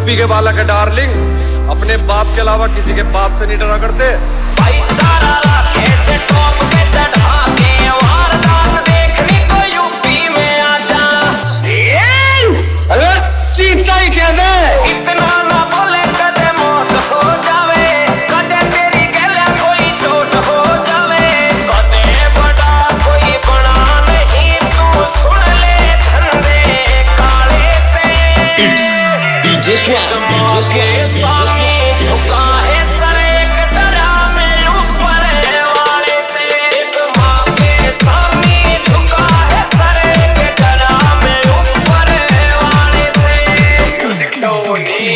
UP के बालक है डार्लिंग, अपने बाप के अलावा किसी के बाप से नहीं डरा करते। भाई सारा कैसे टॉप पे चढ़ा के वारदात देखनी तो यूपी में आजा। अरे चीप चाई खेदे इतना ना बोले कदे मौत हो जावे, कदे तेरी गले कोई चोट हो जावे, कदे बड़ा कोई बड़ा नहीं तू सुन ले धंधे काले से। It's DJ Swag, DJ Swag, DJ Swag, झुका है सर एक डरा में ऊपर वाले से, एक माँ के सामने झुका है सर एक डरा में ऊपर वाले से। म्यूजिक टोनी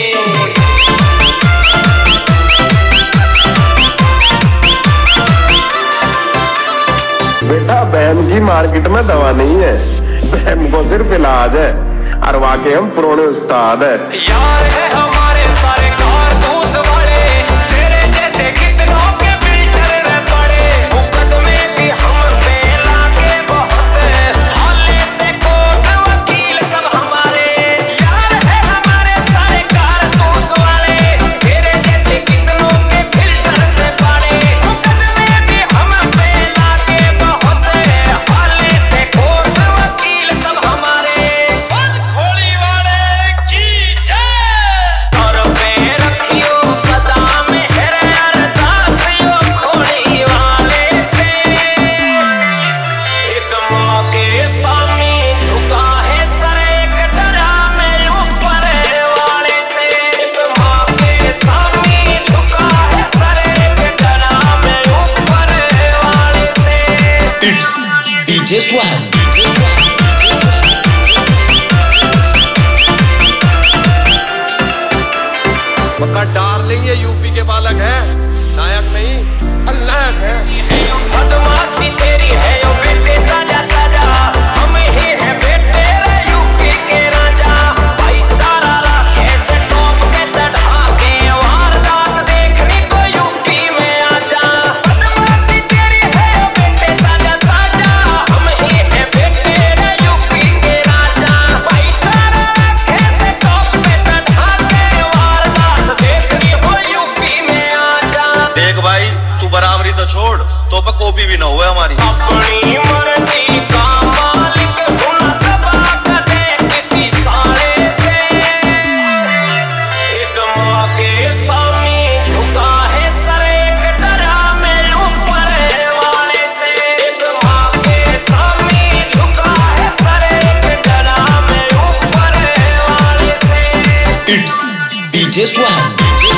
बेटा, बहन की मार्केट में दवा नहीं है, बहन को सिर्फ इलाज है, अरवा के हम पुराने उस्ताद है। यार है हमारे सारे कारतूस वाले, तेरे जैसे कितनों के फिल्टर में पड़े, मुकदमे भी हम पे लागे बहुत, हौले से कोर्ट वकील सब हमारे। यार है हमारे सारे कारतूस वाले, तेरे जैसे कितनों के फिल्टर से पड़े, मुकदमे भी हम पे लागे बहुत, हौले से कोर्ट वकील सब हमारे। खोली वाले की जय और पे रखियो सदा मेहर अरदासियो खोली वाले से। एक माँ के सामने झुका है सर एक डरा में ऊपर वाले से, एक माँ के सामने झुका है सर एक डरा में ऊपर वाले से। It's DJ Swag, DJ Swag, DJ Swag. पक्का डार्लिंग ये यूपी के बालक है, नायक नहीं अल्लाह है। बदमाशी तेरी है यो बेटे ताजा ताजा, हम ही है बेटे रे यूपी के राजा। भाई सारा कैसे टॉप पे चढ़ा के वारदात देखनी तो यूपी में आजा। बदमाशी तेरी है यो बेटे ताजा ताजा, हम ही है बेटे रे यूपी के राजा। भाई सारा कैसे टॉप पे चढ़ा के वारदात देखनी हो यूपी में आजा। देख भाई तू बराबरी तो छोड़, तो पे कॉपी भी ना हुए हमारी। अपनी मर्जी का मालिक गुण दबा कदे किसी साले से, एक माँ के सामने झुका है सर एक डरा में ऊपर वाले से, एक माँ के सामने झुका है सर एक डरा में ऊपर वाले से। It's DJ Swag, DJ